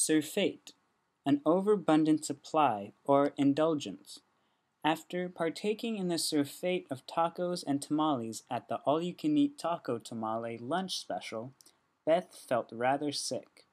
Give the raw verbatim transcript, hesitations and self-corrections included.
Surfeit, an overabundant supply or indulgence. After partaking in the surfeit of tacos and tamales at the all-you-can-eat taco tamale lunch special, Beth felt rather sick.